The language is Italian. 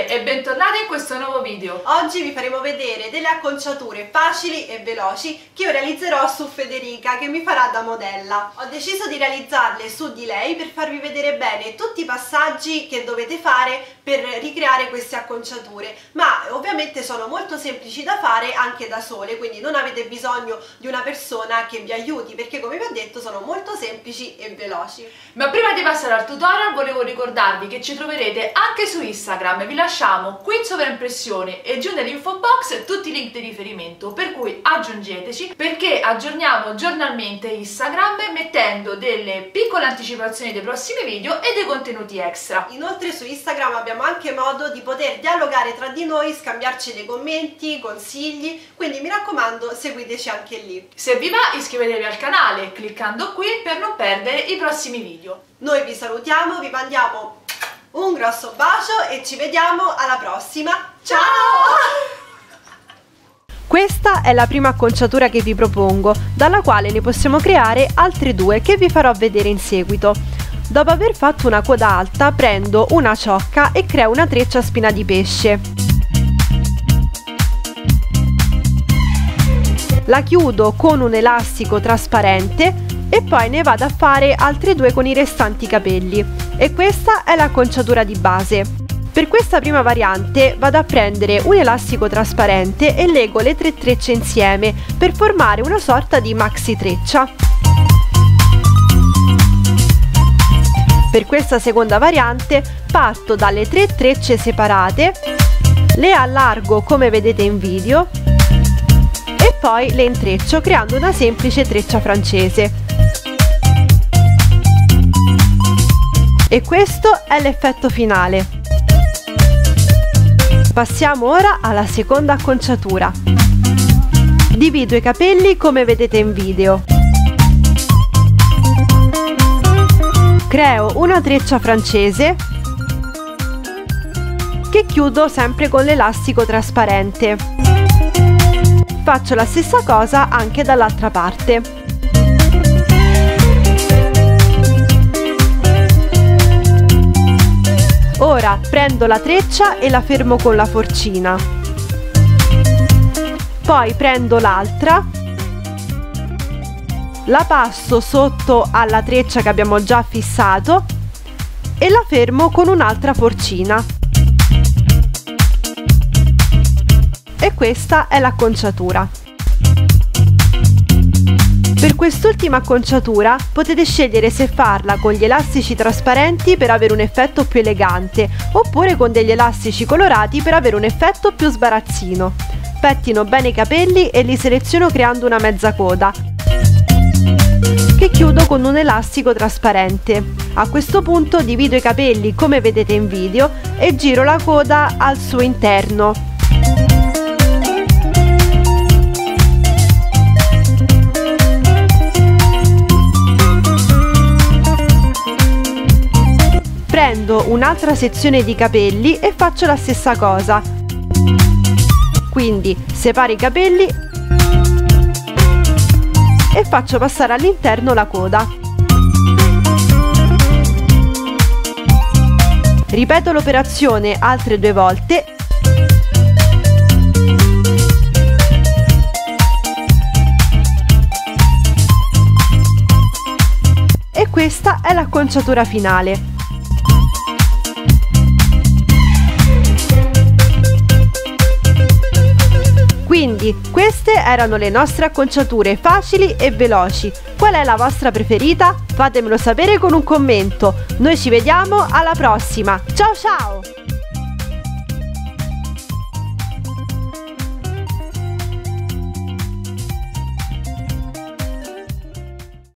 e bentornati in questo nuovo video. Oggi vi faremo vedere delle acconciature facili e veloci che io realizzerò su Federica, che mi farà da modella. Ho deciso di realizzarle su di lei per farvi vedere bene tutti i passaggi che dovete fare per ricreare queste acconciature, ma ovviamente sono molto semplici da fare anche da sole, quindi non avete bisogno di una persona che vi aiuti, perché come vi ho detto sono molto semplici e veloci. Ma prima di passare al tutorial volevo ricordarvi che ci troverete anche su Instagram. Vi lasciamo qui in sovraimpressione e giù nell'info box tutti i link di riferimento, per cui aggiungeteci, perché aggiorniamo giornalmente Instagram mettendo delle piccole anticipazioni dei prossimi video e dei contenuti extra. Inoltre su Instagram abbiamo anche modo di poter dialogare tra di noi, scambiarci dei commenti, consigli, quindi mi raccomando seguiteci anche lì. Se vi va iscrivetevi al canale cliccando qui per non perdere i prossimi video. Noi vi salutiamo, vi mandiamo un grosso bacio e ci vediamo alla prossima. Ciao! Questa è la prima acconciatura che vi propongo, dalla quale ne possiamo creare altre due che vi farò vedere in seguito. Dopo aver fatto una coda alta, prendo una ciocca e creo una treccia a spina di pesce. La chiudo con un elastico trasparente e poi ne vado a fare altre due con i restanti capelli. E questa è l'acconciatura di base. Per questa prima variante vado a prendere un elastico trasparente e lego le tre trecce insieme per formare una sorta di maxi treccia. Per questa seconda variante parto dalle tre trecce separate, le allargo come vedete in video e poi le intreccio creando una semplice treccia francese. E questo è l'effetto finale. Passiamo ora alla seconda acconciatura. Divido i capelli come vedete in video. Creo una treccia francese che chiudo sempre con l'elastico trasparente. Faccio la stessa cosa anche dall'altra parte. Ora prendo la treccia e la fermo con la forcina. Poi prendo l'altra, la passo sotto alla treccia che abbiamo già fissato e la fermo con un'altra forcina. E questa è l'acconciatura. Per quest'ultima acconciatura potete scegliere se farla con gli elastici trasparenti per avere un effetto più elegante, oppure con degli elastici colorati per avere un effetto più sbarazzino. Pettino bene i capelli e li seleziono creando una mezza coda, che chiudo con un elastico trasparente. A questo punto divido i capelli come vedete in video e giro la coda al suo interno. Prendo un'altra sezione di capelli e faccio la stessa cosa. Quindi separo i capelli e faccio passare all'interno la coda. Ripeto l'operazione altre due volte e questa è l'acconciatura finale. Quindi queste erano le nostre acconciature facili e veloci. Qual è la vostra preferita? Fatemelo sapere con un commento. Noi ci vediamo alla prossima. Ciao ciao!